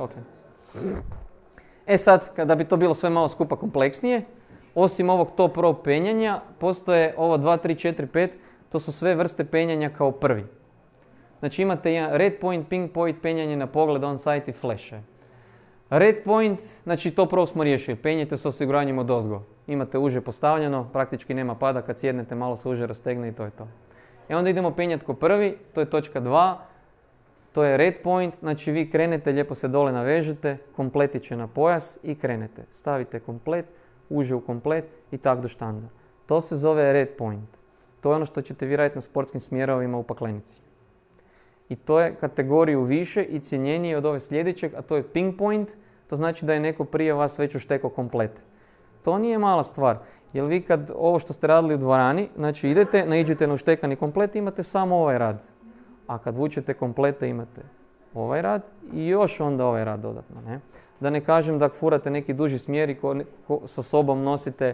Okay. Sad, kada bi to bilo sve malo skupa kompleksnije, osim ovog top rope penjanja, postoje ovo 2, 3, 4, 5, to su sve vrste penjanja kao prvi. Znači imate jedan red point, ping point, penjanje na pogled, on-site i flash. Red point, znači to prvo smo riješili, penjete s osiguranjem odozgo. Imate uže postavljeno, praktički nema pada, kad sjednete malo se uže rastegne i to je to. Onda idemo penjati ko prvi, to je točka 2, to je red point, znači vi krenete, lijepo se dole navežete, kompletiće na pojas i krenete. Stavite komplet, uže u komplet i tak do štanda. To se zove red point. To je ono što ćete vi raditi na sportskim smjerovima u paklenici. I to je kategoriju više i cjenjenije od ove sljedećeg, a to je ping point, to znači da je neko prije vas već uštekao komplete. To nije mala stvar, jer vi kad ovo što ste radili u dvorani, znači idete, naiđete na uštekani komplet, imate samo ovaj rad. A kad vučete komplete imate ovaj rad i još onda ovaj rad dodatno. Ne? Da ne kažem da furate neki duži smjer i sa sobom nosite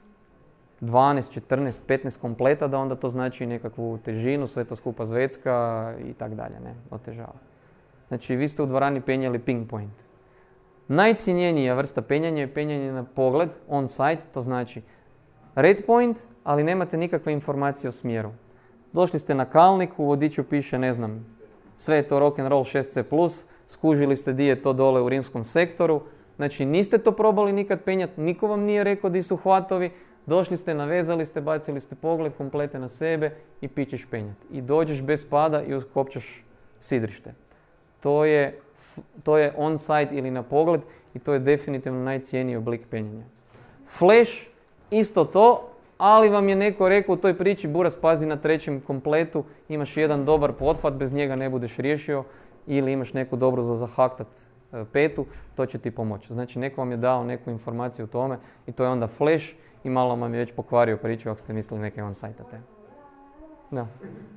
12, 14, 15 kompleta, da onda to znači nekakvu težinu, sve to skupa zvecka i tak dalje, ne, otežava. Znači vi ste u dvorani penjali ping point. Najcijenjenija vrsta penjanja je penjanje na pogled, on site, to znači red point, ali nemate nikakve informacije o smjeru. Došli ste na kalnik, u vodiču piše, ne znam, sve je to rock'n'roll 6C+, skužili ste di je to dole u rimskom sektoru, znači niste to probali nikad penjati, niko vam nije rekao di su hvatovi, došli ste, navezali ste, bacili ste pogled, komplete na sebe i pićeš penjati. I dođeš bez pada i uskopčaš sidrište. To je on-site ili na pogled i to je definitivno najcijeniji oblik penjanja. Flash, isto to, ali vam je neko rekao u toj priči, Buras, pazi na trećem kompletu, imaš jedan dobar pothvat, bez njega ne budeš riješio, ili imaš neku dobru za zahaktat petu, to će ti pomoći. Znači neko vam je dao neku informaciju o tome i to je onda flash i malo vam je već pokvario priču ako ste mislili neke on-site-ate. Da.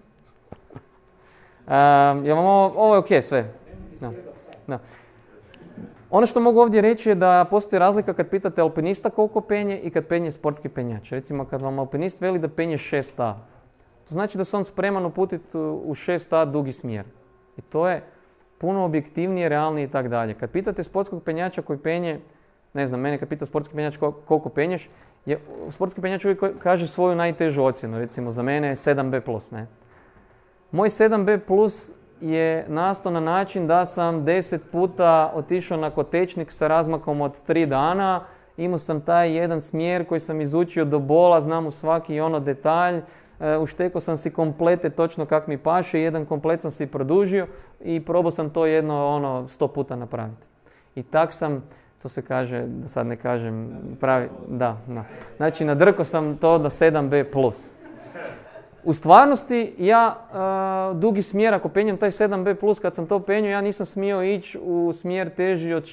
Ovo je ok sve. Da. Ono što mogu ovdje reći je da postoji razlika kad pitate alpinista koliko penje i kad penje sportski penjač. Recimo kad vam alpinist veli da penje 6A, to znači da se on spreman uputiti u 6A dugi smjer. I to je puno objektivnije, realnije i tak dalje. Kad pitate sportskog penjača koji penje, ne znam, mene kad pita sportski penjač koliko penješ, sportski penjač uvijek kaže svoju najtežu ocjenu. Recimo za mene je 7B+. Ne? Moj 7B+ je nastao na način da sam 10 puta otišao na kotečnik sa razmakom od 3 dana. Imao sam taj jedan smjer koji sam izučio do bola, znam u svaki detalj. Uštekao sam si komplete točno kak mi paše, jedan komplet sam si produžio i probao sam to 100 puta napraviti. I tak sam, to se kaže, da sad ne kažem, pravi, da. Znači nadrkao sam to do 7B+. U stvarnosti ja dugi smjer, ako penjem taj 7B+, kad sam to penio, ja nisam smio ići u smjer teži od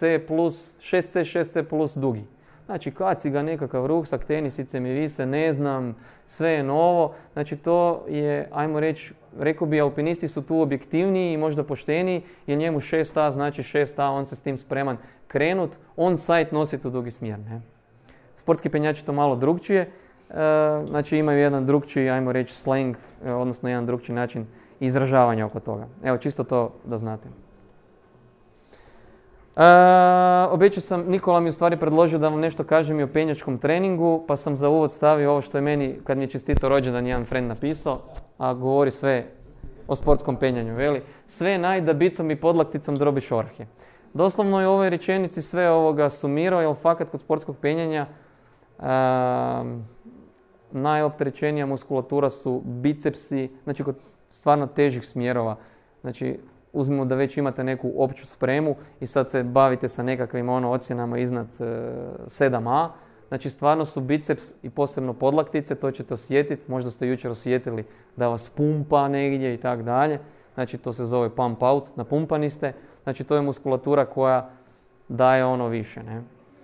6C dugi. Znači kaci ga nekakav ruksak, tenisice mi vise, ne znam, sve je novo. Znači to je, ajmo reći, rekao bi alpinisti su tu objektivniji i možda pošteniji, jer njemu 6A znači 6A, on se s tim spreman krenut, on site nositi u dugi smjer. Ne? Sportski penjači to malo drugčije. Znači imaju jedan drugčiji, ajmo reći, slang, odnosno jedan drugčiji način izražavanja oko toga. Evo, čisto to da znate. Obećao sam, Nikola mi je u stvari predložio da vam nešto kažem i o penjačkom treningu, pa sam za uvod stavio ovo što je meni, kad mi je čestito rođendan, jedan friend napisao, a govori sve o sportskom penjanju, veli. Sve naj da bicom i podlakticom drobiš orhe. Doslovno je u ovoj rečenici sve ovoga sumirao, jer fakat kod sportskog penjanja najopterećenija muskulatura su bicepsi, znači kod stvarno težih smjerova. Znači, uzmimo da već imate neku opću spremu i sad se bavite sa nekakvim ocjenama iznad 7A. Znači, stvarno su biceps i posebno podlaktice, to ćete osjetiti. Možda ste jučer osjetili da vas pumpa negdje i tako dalje. Znači, to se zove pump out, napumpani ste. Znači, to je muskulatura koja daje više. Ne?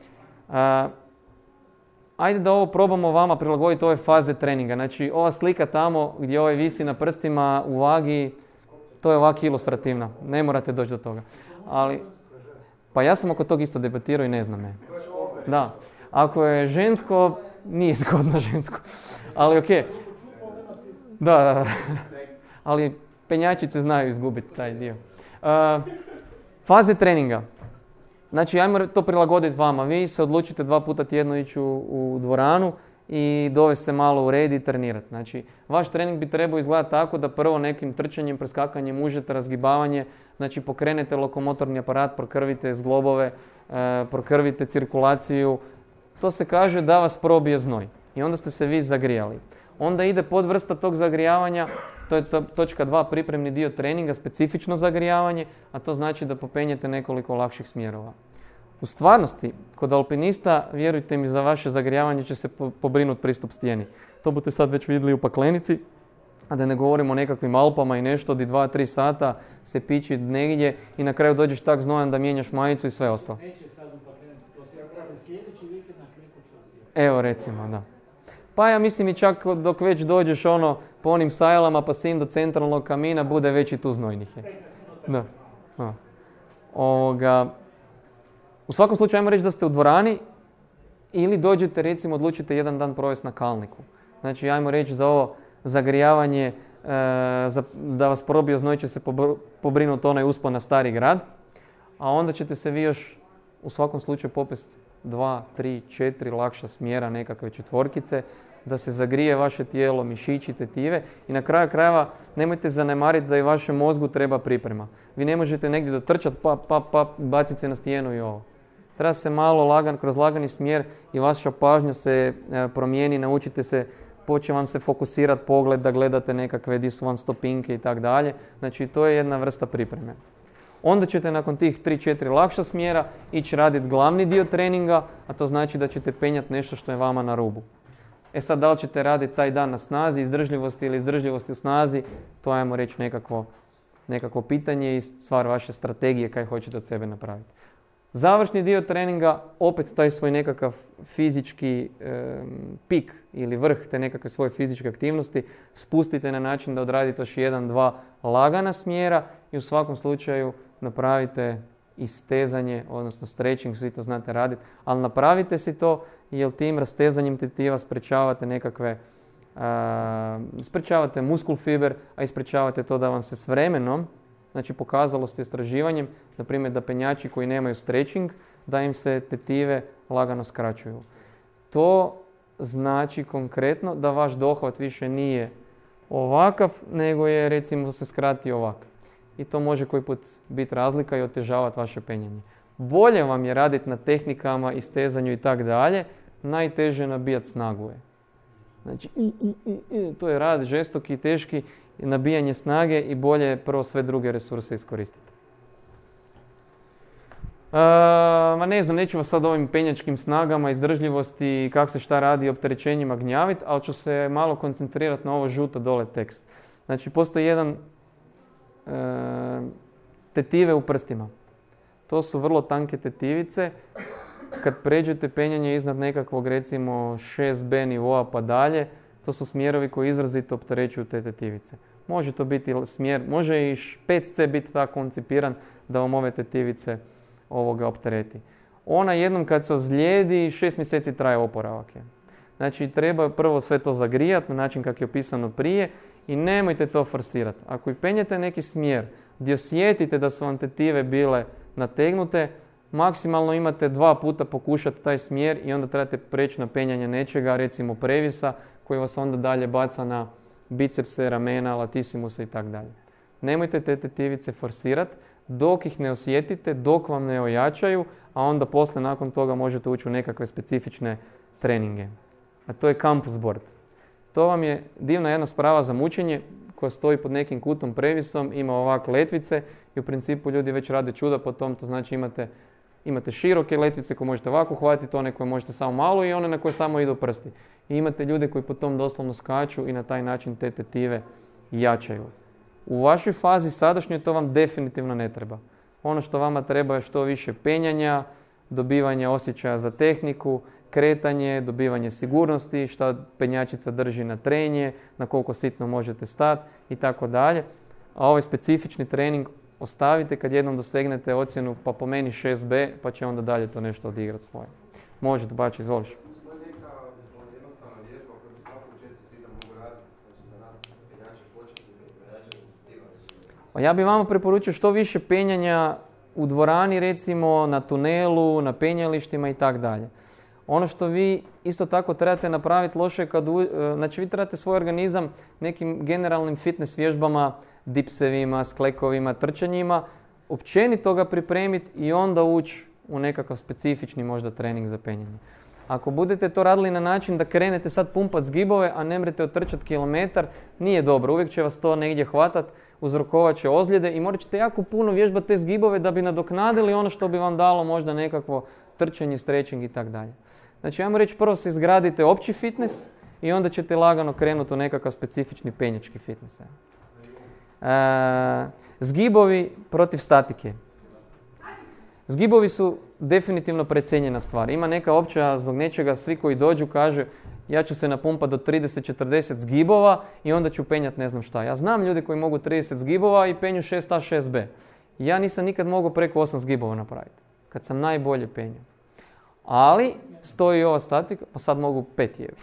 Ajde da ovo probamo vama prilagoditi ove faze treninga. Znači, ova slika tamo gdje ovaj visi na prstima u vagi, to je ovako ilustrativna. Ne morate doći do toga. Ali, pa ja sam oko tog isto debatirao i ne znam. Da. Ako je žensko, nije zgodno žensko. Ali okej. Da. Ali penjačice znaju izgubiti taj dio. Faze treninga. Znači, ajmo to prilagoditi vama. Vi se odlučite 2 puta tjedno ići u dvoranu i dovesti se malo u red i trenirati. Znači, vaš trening bi trebao izgledati tako da prvo nekim trčanjem, preskakanjem, užete, razgibavanje, znači pokrenete lokomotorni aparat, prokrvite zglobove, prokrvite cirkulaciju. To se kaže da vas probije znoj. I onda ste se vi zagrijali. Onda ide podvrsta tog zagrijavanja, to je točka 2, pripremni dio treninga, specifično zagrijavanje, a to znači da popenjete nekoliko lakših smjerova. U stvarnosti, kod alpinista, vjerujte mi, za vaše zagrijavanje će se pobrinuti pristup stijeni. To budete sad već vidjeli u paklenici, a da ne govorimo o nekakvim Alpama i nešto, di 2-3 sata se piči negdje i na kraju dođeš tak znojan da mijenjaš majicu i sve ostalo. Neće sad u paklenici, to se radi sljedeći vikend na kliku će osjetiti. Evo recimo, da. Pa ja mislim i čak dok već dođeš po onim sajlama pa sin do centralnog kamina, bude već i tu znojnih je. Da. U svakom slučaju ajmo reći da ste u dvorani ili dođete, recimo, odlučite jedan dan provesti na Kalniku. Znači, ajmo reći za ovo zagrijavanje, da vas probio znoj će se pobrinuti onaj uspon na Stari grad, a onda ćete se vi još u svakom slučaju popesti 2, 3, 4 lakša smjera, nekakve četvorkice, da se zagrije vaše tijelo, mišići, tetive i na kraju krajeva nemojte zanemariti da i vašem mozgu treba priprema. Vi ne možete negdje dotrčati, baciti se na stijenu i ovo. Treba se malo kroz lagani smjer i vaša pažnja se promijeni, naučite se, počne vam se fokusirati pogled da gledate nekakve di su vam stopinke i tako dalje. Znači, to je jedna vrsta pripreme. Onda ćete nakon tih 3-4 lakša smjera ići raditi glavni dio treninga, a to znači da ćete penjati nešto što je vama na rubu. E sad, da li ćete raditi taj dan na snazi, izdržljivosti ili izdržljivosti u snazi, to ajmo reći nekakvo pitanje i stvar vaše strategije kaj hoćete od sebe napraviti. Završni dio treninga, opet taj svoj nekakav fizički pik ili vrh te nekakve svoje fizičke aktivnosti, spustite na način da odradite još 1-2 lagana smjera i u svakom slučaju napravite istezanje, odnosno stretching, svi to znate raditi, ali napravite si to jer tim rastezanjem tetiva sprečavate muskul fiber, a i sprečavate to da vam se s vremenom, znači pokazalo se istraživanjem, na primjer da penjači koji nemaju stretching, da im se tetive lagano skraćuju. To znači konkretno da vaš dohvat više nije ovakav, nego je recimo se skrati ovakav. I to može koji put biti razlika i otežavati vaše penjanje. Bolje vam je raditi na tehnikama, istezanju i tak dalje, najteže nabijati snagu je. Znači, to je rad žestoki i teški, nabijanje snage i bolje je prvo sve druge resurse iskoristiti. Ne znam, neću vas sad ovim penjačkim snagama, izdržljivosti, kako se šta radi, opterećenjima gnjaviti, ali ću se malo koncentrirati na ovo žuto dole tekst. Znači, postoji jedan tetive u prstima. To su vrlo tanke tetivice. Kad pređete penjanje iznad nekakvog, recimo 6B nivoa pa dalje, to su smjerovi koji izrazito opterećuju te tetivice. Može to biti smjer, može i 5C biti tako koncipiran da vam ove tetivice optereti. Ona jednom kad se ozlijedi, 6 mjeseci traje oporavak. Znači, treba prvo sve to zagrijati na način kako je opisano prije i nemojte to forsirati. Ako i penjete neki smjer gdje osjetite da su vam tetive bile nategnute, maksimalno imate 2 puta pokušati taj smjer i onda trebate preći na penjanje nečega, recimo previsa, koji vas onda dalje baca na bicepse, ramena, latissimusa i tako dalje. Nemojte te tetivice forsirati, dok ih ne osjetite, dok vam ne ojačaju, a onda poslije nakon toga možete ući u nekakve specifične treninge. A to je campus board. To vam je divna jedna sprava za mučenje koja stoji pod nekim kutom previsom, ima ovak letvice i u principu ljudi već rade čuda po tom, to znači imate široke letvice koje možete ovako hvatiti, one koje možete samo malo i one na koje samo idu prsti. I imate ljude koji po tom doslovno skaču i na taj način te tetive jačaju. U vašoj fazi sadašnjoj to vam definitivno ne treba. Ono što vama treba je što više penjanja, dobivanje osjećaja za tehniku, kretanje, dobivanje sigurnosti, šta penjačica drži na trenje, na koliko sitno možete stati i tako dalje. A ovaj specifični trening ostavite kad jednom dosegnete ocjenu pa po meni 6B, pa će onda dalje to nešto odigrati svoje. Možete, Bači, izvoliš. Ja bih vama preporučio što više penjanja u dvorani, recimo na tunelu, na penjalištima i tako dalje. Ono što vi isto tako trebate napraviti loše je znači vi trebate svoj organizam nekim generalnim fitness vježbama, dipsevima, sklekovima, trčanjima, općenito ga pripremiti i onda ući u nekakav specifični možda trening za penjanje. Ako budete to radili na način da krenete sad pumpat zgibove, a ne mrete otrčati kilometar, nije dobro. Uvijek će vas to negdje hvatat, uzrokovat će ozljede i morat ćete jako puno vježbati te zgibove da bi nadoknadili ono što bi vam dalo možda nekakvo trčanje, stretching i tako dalje. Znači, ajmo reći, prvo se izgradite opći fitness i onda ćete lagano krenuti u nekakav specifični penjački fitness. Zgibovi protiv statike. Zgibovi su definitivno precijenjena stvar. Ima neka opća, zbog nečega svi koji dođu kaže ja ću se napumpati do 30-40 zgibova i onda ću penjati ne znam šta. Ja znam ljude koji mogu 30 zgibova i penju 6A, 6B. Ja nisam nikad mogao preko 8 zgibova napraviti. Kad sam najbolje penjao. Ali, stoji ova statika, pa sad mogu 5 jevi.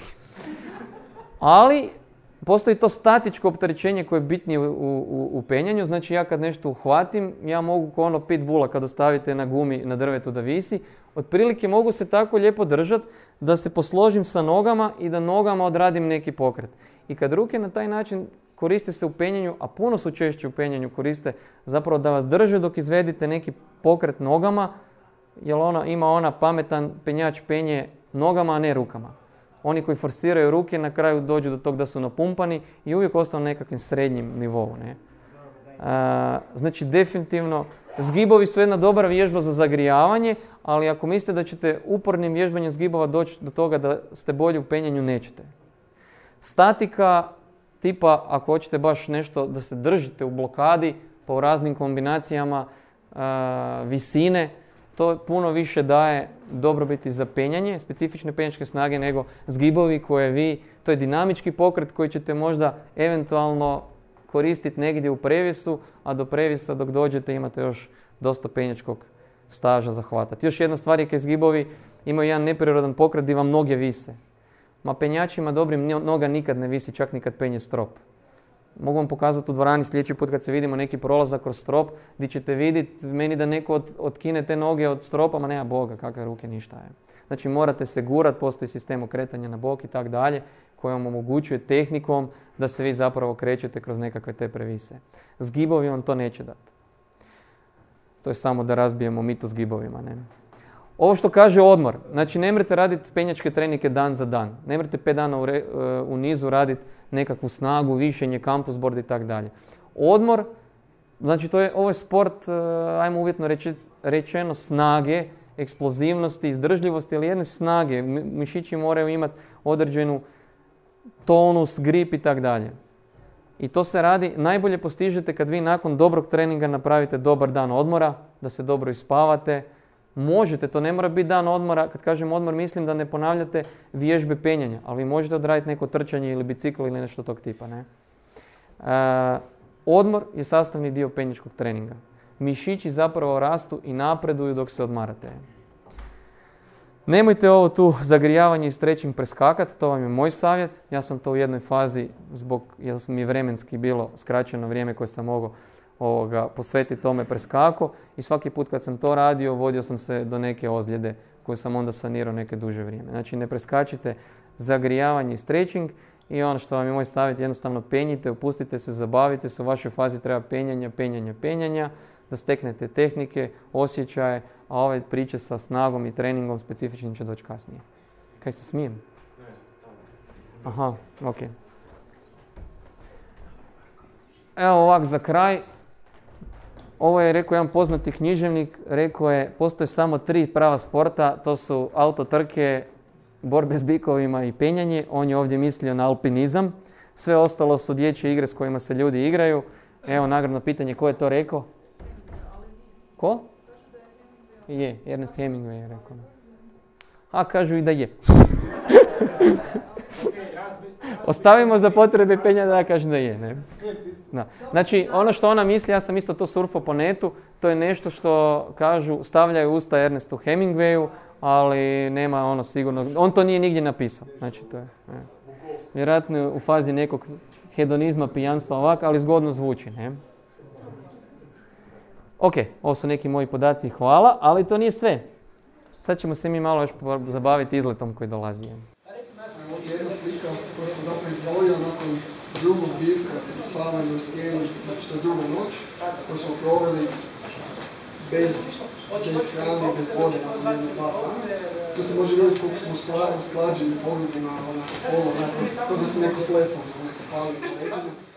Ali, postoji to statičko opterećenje koje je bitnije u penjanju. Znači, ja kad nešto uhvatim, ja mogu ko ono pitbulla kad ostavite na gumi na drvetu da visi. Otprilike mogu se tako lijepo držati da se posložim sa nogama i da nogama odradim neki pokret. I kad ruke na taj način koriste se u penjanju, a puno su češće u penjanju koriste zapravo da vas drže dok izvedite neki pokret nogama, jer ima ona pametan penjač penje nogama, a ne rukama. Oni koji forsiraju ruke na kraju dođu do tog da su napumpani i uvijek ostanu na nekakvim srednjim nivou. Ne? Znači definitivno zgibovi su jedna dobra vježba za zagrijavanje, ali ako mislite da ćete upornim vježbanjem zgibova doći do toga da ste bolji u penjanju, nećete. Statika tipa ako hoćete baš nešto da se držite u blokadi po raznim kombinacijama visine, to puno više daje dobrobiti za penjanje, specifične penjačke snage nego zgibovi koje vi, to je dinamički pokret koji ćete možda eventualno koristiti negdje u previsu, a do previsa dok dođete imate još dosta penjačkog staža za hvatati. Još jedna stvar je kad zgibovi imaju jedan neprirodan pokret gdje vam noge vise. Ma penjačima dobrim noga nikad ne visi, čak ni kad penje strop. Mogu vam pokazati u dvorani sljedeći put kad se vidimo neki prolazak kroz strop, gdje ćete vidjeti meni da neko otkine te noge od stropa, ma nema Boga, kakve ruke, ništa je. Znači morate se gurat, postoji sistem okretanja na bok i tak dalje, koji vam omogućuje tehnikom da se vi zapravo krećete kroz nekakve te previse. Zgibovi vam to neće dati. To je samo da razbijemo mit o zgibovima. Ne? Ovo što kaže odmor, znači ne mrete raditi penjačke trenike dan za dan. Ne mrete 5 dana u nizu raditi nekakvu snagu, višenje, campus board i tako dalje. Odmor, znači ovo je sport, ajmo uvjetno rečeno, snage, eksplozivnosti, izdržljivosti, ali jedne snage. Mišići moraju imati određenu tonus, grip i tako dalje. I to se radi, najbolje postižete kad vi nakon dobrog treninga napravite dobar dan odmora, da se dobro ispavate. Možete, to ne mora biti dan odmora, kad kažem odmor mislim da ne ponavljate vježbe penjanja, ali vi možete odraditi neko trčanje ili bicikl ili nešto tog tipa. Ne? Odmor je sastavni dio penjačkog treninga. Mišići zapravo rastu i napreduju dok se odmarate. Nemojte ovo tu zagrijavanje i stretching preskakati, to vam je moj savjet. Ja sam to u jednoj fazi, jer mi je vremenski bilo skraćeno vrijeme koje sam mogao posvetiti tome preskako i svaki put kad sam to radio vodio sam se do neke ozljede koju sam onda sanirao neke duže vrijeme. Znači ne preskačite zagrijavanje i stretching i ono što vam je moj savjet, jednostavno penjite, opustite se, zabavite se, u vašoj fazi treba penjanja. da steknete tehnike, osjećaje, a ove priče sa snagom i treningom specifičnim će doći kasnije. Kaj se smijem? Aha, ok. Evo ovak za kraj. Ovo je rekao jedan poznati književnik, rekao je postoje samo 3 prava sporta, to su autotrke, borbe s bikovima i penjanje. On je ovdje mislio na alpinizam. Sve ostalo su dječje igre s kojima se ljudi igraju. Evo nagradno pitanje, ko je to rekao? Ko? Je, Ernest Hemingway je rekao. A kažu i da je. Ostavimo za potrebe penja da ja kažem da je. Ne? Da. Znači, ono što ona misli, ja sam isto to surfo po netu, to je nešto što kažu, stavljaju usta Ernestu Hemingwayu, ali nema ono sigurno, on to nije nigdje napisao. Znači, to je vjerojatno u fazi nekog hedonizma, pijanstva ovak, ali zgodno zvuči. Ne? Ok, ovo su neki moji podaci, hvala, ali to nije sve. Sad ćemo se mi malo još zabaviti izletom koji dolazi. Ovdje je jedna slika koju sam zapravo izdvojio nakon drugog bitka, spavanja u stijeni, znači to je druga noć, koju smo proveli bez hrane i bez vode nakon 1-2 dana. Tu se može vidjeti koliko smo usklađeni pogledima na polo, to da se neko sletao, neko pali na leđima.